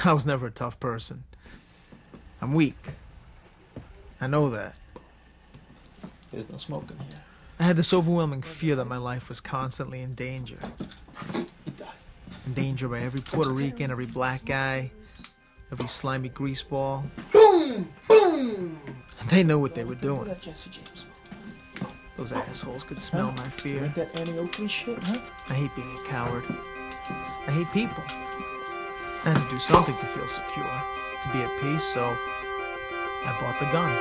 I was never a tough person. I'm weak. I know that. There's no smoking here. I had this overwhelming fear that my life was constantly in danger. In danger by every Puerto Rican, every black guy, every slimy greaseball. Boom! Boom! They knew what they were doing. That Jesse James. Those assholes could smell my fear. Like that Annie Oakley shit, huh? I hate being a coward. I hate people. I had to do something to feel secure, to be at peace, so I bought the gun.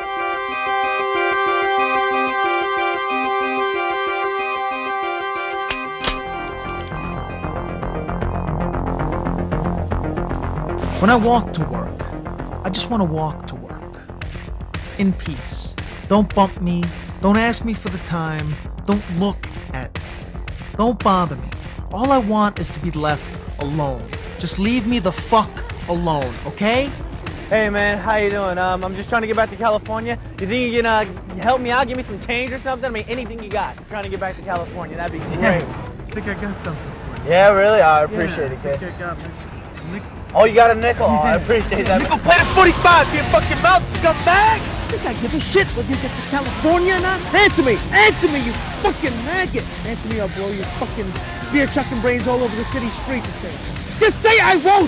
When I walk to work, I just want to walk to work. In peace. Don't bump me. Don't ask me for the time. Don't look at me. Don't bother me. All I want is to be left alone. Just leave me the fuck alone, okay? Hey man, how you doing? I'm just trying to get back to California. You think you can help me out, give me some change or something? I mean, anything you got. I'm trying to get back to California. That'd be great. Yeah, I think I got something for you. Yeah, really? I appreciate it, kid. I think I got a nickel. Oh, you got a nickel? Oh, I appreciate that. Nickel plate at 45, you fucking mouth, scumbag! Think I give a shit whether you get to California or not? Answer me! Answer me, you fucking maggot! Answer me, I'll blow your fucking spear-chucking brains all over the city streets and say, just say I won't!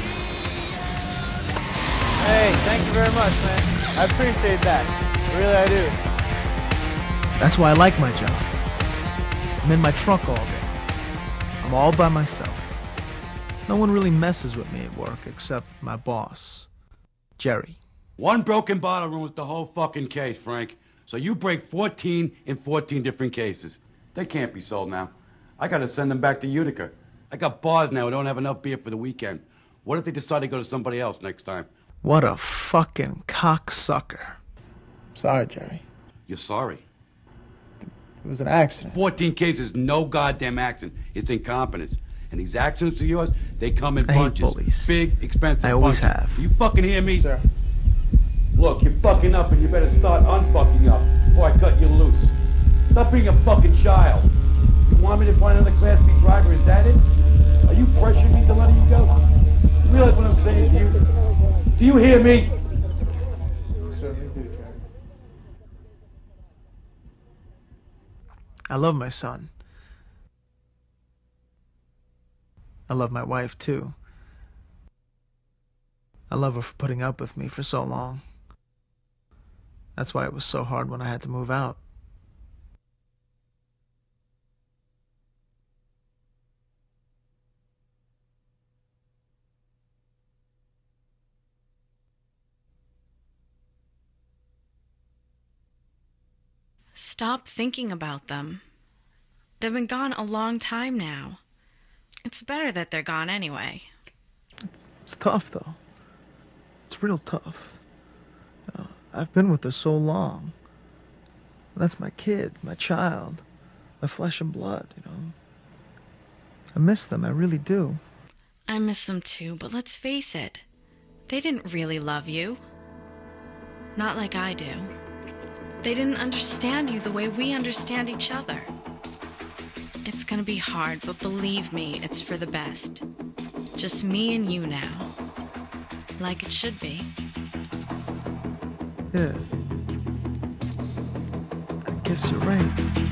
Hey, thank you very much, man. I appreciate that. Really, I do. That's why I like my job. I'm in my truck all day. I'm all by myself. No one really messes with me at work except my boss, Jerry. One broken bottle ruins the whole fucking case, Frank. So you break 14 in 14 different cases. They can't be sold now. I gotta send them back to Utica. I got bars now who don't have enough beer for the weekend. What if they decide to go to somebody else next time? What a fucking cocksucker. Sorry, Jerry. You're sorry. It was an accident. 14 cases, no goddamn accident. It's incompetence. And these accidents of yours, they come in I hate bunches. bullies. Big, expensive I always bunches. have. You fucking hear me? Yes, sir. Look, you're fucking up and you better start unfucking up before I cut you loose. Stop being a fucking child. You want me to find another Class B driver? Is that it? Are you pressuring me to let you go? You realize what I'm saying to you? Do you hear me? I certainly do, Jerry. I love my son. I love my wife, too. I love her for putting up with me for so long. That's why it was so hard when I had to move out. Stop thinking about them. They've been gone a long time now. It's better that they're gone anyway. It's tough, though. It's real tough. You know, I've been with her so long. That's my kid, my child, my flesh and blood, you know. I miss them, I really do. I miss them too, but let's face it. They didn't really love you. Not like I do. They didn't understand you the way we understand each other. It's gonna be hard, but believe me, it's for the best. Just me and you now. Like it should be. Yeah. I guess you're right.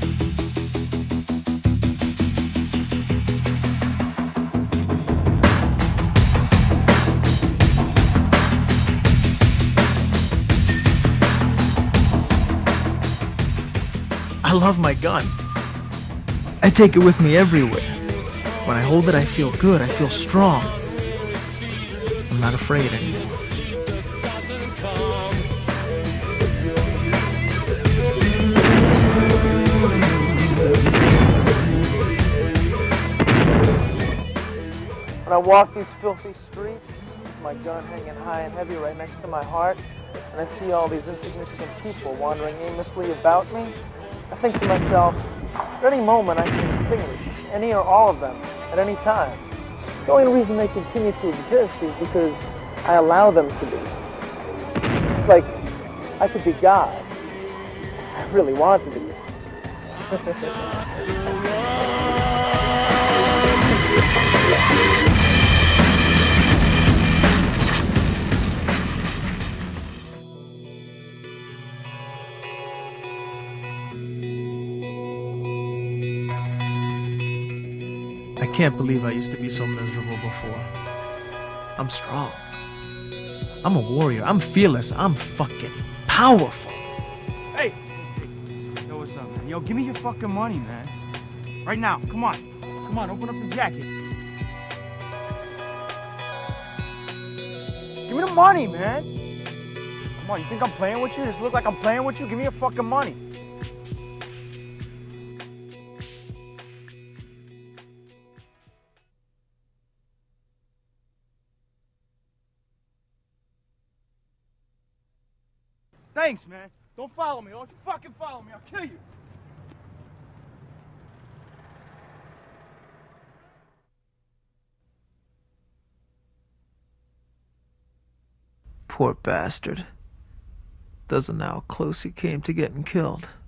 I love my gun. I take it with me everywhere. When I hold it, I feel good. I feel strong. I'm not afraid anymore. When I walk these filthy streets, with my gun hanging high and heavy right next to my heart, and I see all these insignificant people wandering aimlessly about me, I think to myself, at any moment I can extinguish any or all of them at any time. The only reason they continue to exist is because I allow them to be. It's like I could be God. I really want to be. can't believe I used to be so miserable before. I'm strong. I'm a warrior. I'm fearless. I'm fucking powerful. Hey! Yo, what's up, man? Yo, give me your fucking money, man. Right now, come on. Come on, open up the jacket. Give me the money, man. Come on, you think I'm playing with you? Does it look like I'm playing with you? Give me your fucking money. Thanks, man. Don't follow me. Don't you fucking follow me. I'll kill you. Poor bastard. Doesn't know how close he came to getting killed.